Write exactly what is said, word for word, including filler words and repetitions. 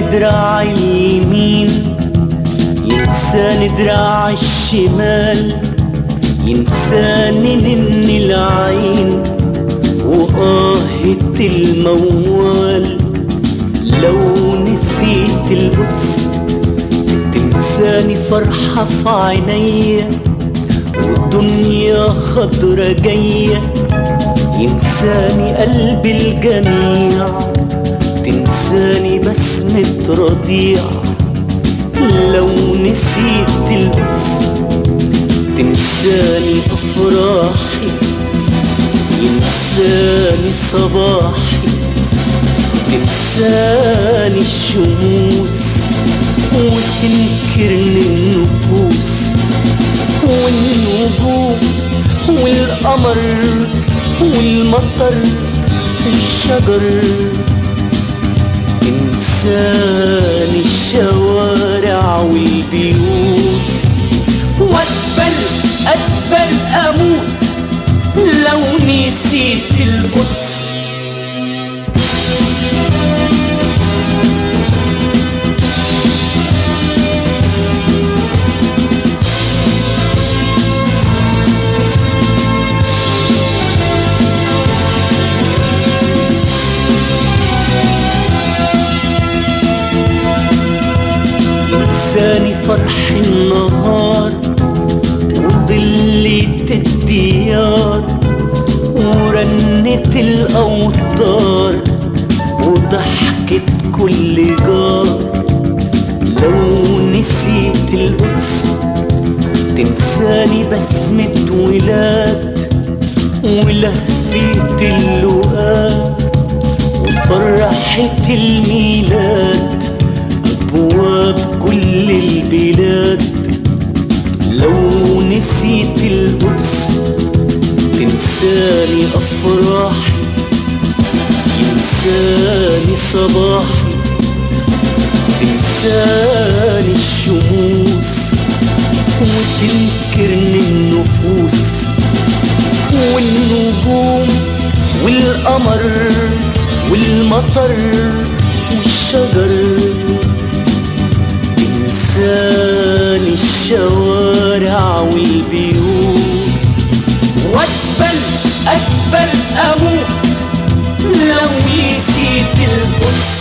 دراع اليمين، ينساني دراع الشمال، ينساني نن العين وآهة الموال. لو نسيت القدس تنساني فرحة في عينيا والدنيا خضرة جاية، ينساني قلب الجميع، تنساني بسمة رضيع. لو نسيت القدس تنساني أفراحي، ينساني صباحي، تنساني الشموس وتنكرني النفوس والنجوم والقمر والمطر الشجر. تنساني الشوارع والبيوت وأقبل أقبل أموت لو نسيت القدس. تنساني فرح النهار وظلة الديار ورنة الأوتار وضحكة كل جار. لو نسيت القدس تنساني بسمة ولاد ولهفة اللقاء وفرحة الميلاد أبواب كل البلاد. لو نسيت القدس تنساني أفراحي، ينساني صباحي، تنساني الشموس وتنكرني النفوس والنجوم والقمر والمطر والشجر. تنساني الشوارع والبيوت وأقبل أقبل أموت لو نسيت القدس.